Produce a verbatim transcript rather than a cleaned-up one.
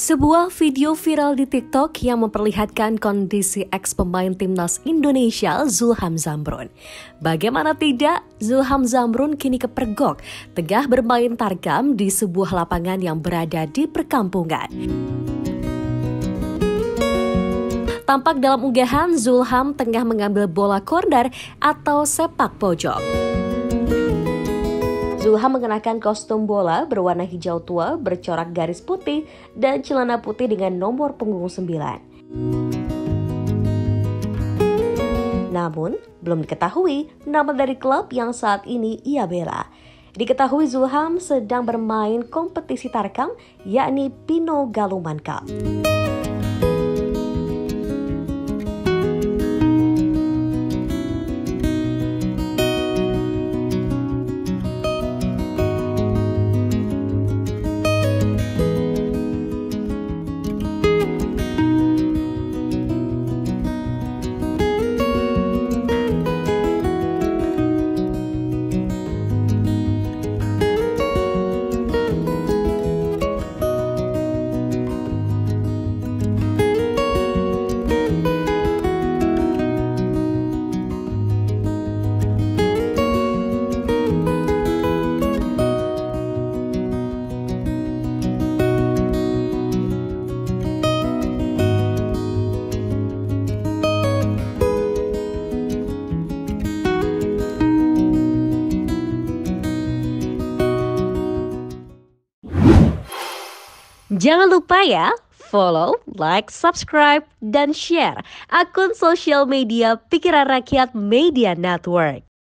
Sebuah video viral di TikTok yang memperlihatkan kondisi ex-pemain timnas Indonesia Zulham Zamrun. Bagaimana tidak, Zulham Zamrun kini kepergok tengah bermain tarkam di sebuah lapangan yang berada di perkampungan. Tampak dalam unggahan, Zulham tengah mengambil bola corner atau sepak pojok. Zulham mengenakan kostum bola berwarna hijau tua bercorak garis putih dan celana putih dengan nomor punggung sembilan. Namun, belum diketahui nama dari klub yang saat ini ia bela. Diketahui Zulham sedang bermain kompetisi tarkam, yakni Pino Galuman Cup. Jangan lupa ya, follow, like, subscribe, dan share akun sosial media Pikiran Rakyat Media Network.